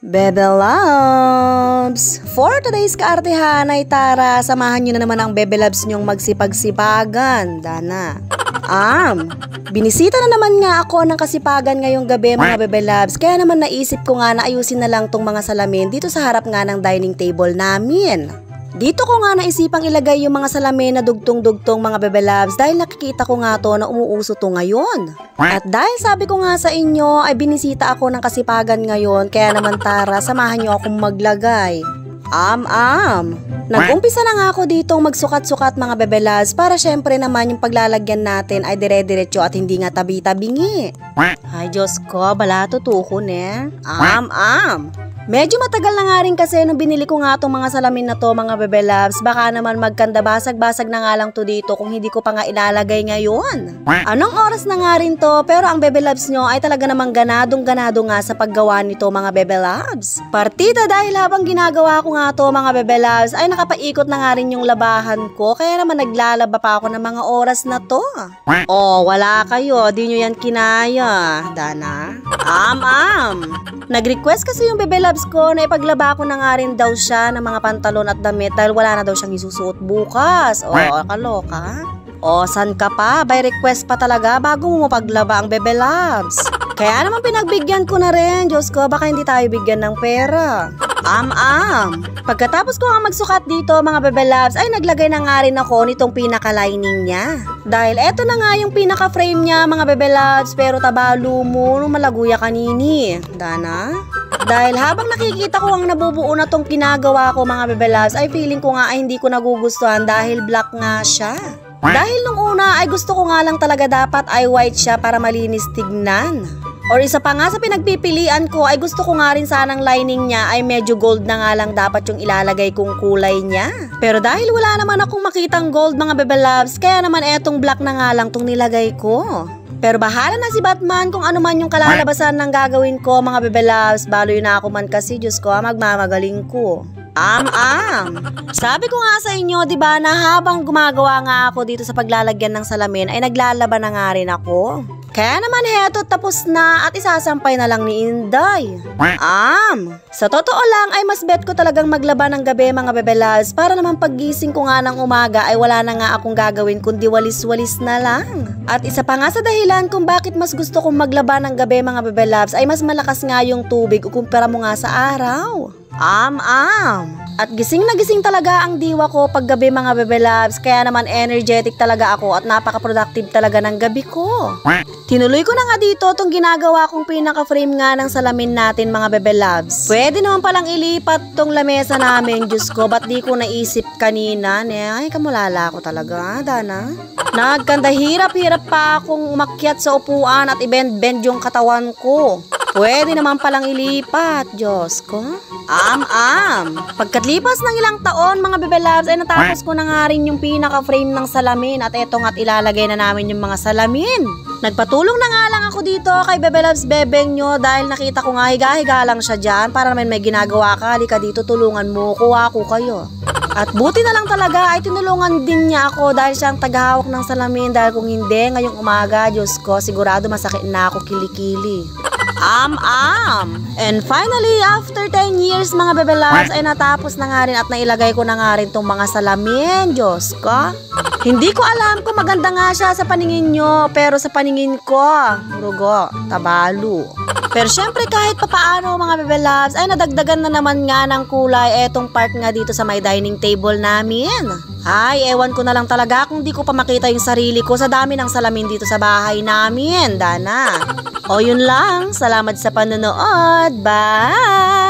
Bebe Loves! For today's kaartehan ay tara, samahan nyo na naman ang Bebe Loves nyong magsipag-sipagan. Dana. Binisita na naman nga ako ng kasipagan ngayong gabi mga Bebe Loves. Kaya naman naisip ko nga na ayusin na lang tong mga salamin dito sa harap nga ng dining table namin. Dito ko nga naisipang ilagay yung mga salamin na dugtong-dugtong mga Bebe Loves dahil nakikita ko nga to na umuuso to ngayon. At dahil sabi ko nga sa inyo ay binisita ako ng kasipagan ngayon, kaya naman tara, samahan nyo akong maglagay. Nag-umpisa na nga ako ditong magsukat-sukat mga Bebe Loves para syempre naman yung paglalagyan natin ay dire-diretso at hindi nga tabi-tabingi. Ay Diyos ko, bala tutukon eh. Medyo matagal na nga rin kasi nung binili ko nga itong mga salamin na to mga Bebe Loves. Baka naman magkanda basag-basag na nga lang to dito kung hindi ko pa nga ilalagay ngayon. Anong oras na nga rin to, pero ang Bebe Loves nyo ay talaga namang ganadong-ganado nga sa paggawa nito mga Bebe Loves. Partida dahil habang ginagawa ko nga to mga Bebe Loves ay nakapaikot na nga rin yung labahan ko, kaya naman naglalaba pa ako ng mga oras na to. Oh, wala kayo, di nyo yan kinaya, Dana. Nag-request kasi yung Bebe Loves ko na ipaglaba ko na nga rin daw siya ng mga pantalon at damit dahil wala na daw siyang isusuot bukas. O, kaloka? O, san ka pa? By request pa talaga bago mo paglaba ang Bebe Loves. Kaya naman pinagbigyan ko na rin. Diyos ko, baka hindi tayo bigyan ng pera. Pagkatapos ko nga magsukat dito mga Bebe Loves ay naglagay na nga rin ako nitong pinaka-lining niya. Dahil eto na nga yung pinaka-frame niya mga Bebe Loves, pero tabalo mo nung malaguya kanini. Dana? Dahil habang nakikita ko ang nabubuo na tong ginagawa ko mga Bebe Loves ay feeling ko nga ay hindi ko nagugustuhan dahil black nga siya. Dahil nung una ay gusto ko nga lang talaga dapat ay white siya para malinis tignan. Or isa pa nga sa pinagpipilian ko ay gusto ko nga rin sanang lining niya ay medyo gold na nga lang dapat yung ilalagay kong kulay niya. Pero dahil wala naman akong makitang gold mga Bebe Loves, kaya naman etong black na nga lang tong nilagay ko. Pero bahala na si Batman kung ano man yung kalalabasan ng gagawin ko mga Bebe Loves. Baloy na ako man kasi, Diyos ko, magmamagaling ko. Sabi ko nga sa inyo, diba, na habang gumagawa nga ako dito sa paglalagyan ng salamin ay naglalaba na nga rin ako. Kaya naman heto, tapos na at isasampay na lang ni Inday. Sa totoo lang ay mas bet ko talagang maglaba ng gabi mga Bebe Loves para naman paggising ko nga ng umaga ay wala na nga akong gagawin kundi walis-walis na lang. At isa pa nga sa dahilan kung bakit mas gusto kong maglaba ng gabi mga Bebe Loves ay mas malakas nga yung tubig kumpara mo nga sa araw. At gising na gising talaga ang diwa ko pag gabi mga Bebe Loves, kaya naman energetic talaga ako at napaka-productive talaga ng gabi ko. Tinuloy ko na nga dito itong ginagawa kong pinaka-frame nga ng salamin natin mga Bebe Loves. Pwede naman palang ilipat tong lamesa namin, Diyos ko, ba't di ko naisip kanina? Ay, kamulala ko talaga, Dana. Nagkanda hirap-hirap pa akong umakyat sa upuan at i-bend-bend yung katawan ko. Pwede naman palang ilipat, Diyos ko. Pagkatlipas ng ilang taon mga Bebe Loves ay natapos ko na nga rin yung pinaka-frame ng salamin at eto nga't ilalagay na namin yung mga salamin. Nagpatulong na nga lang ako dito kay Bebe Loves bebeng nyo dahil nakita ko nga higa-higa lang siya dyan para naman may ginagawa ka. Halika dito, tulungan mo, kuha ko kayo. At buti na lang talaga ay tinulungan din niya ako dahil siya ang tagahawak ng salamin, dahil kung hindi ngayong umaga, Diyos ko, sigurado masakit na ako kilikili. And finally, after 10 years mga Bebe Loves ay natapos na nga rin at nailagay ko na nga rin tong mga salamin, Diyos ko. Hindi ko alam kung maganda nga siya sa paningin nyo, pero sa paningin ko, rugo, tabalo. Pero syempre kahit papaano mga Bebe Loves ay nadagdagan na naman nga ng kulay etong part nga dito sa may dining table namin. Ay, ewan ko na lang talaga kung di ko pa makita yung sarili ko sa dami ng salamin dito sa bahay namin, Dana. O yun lang, salamat sa panonood, bye!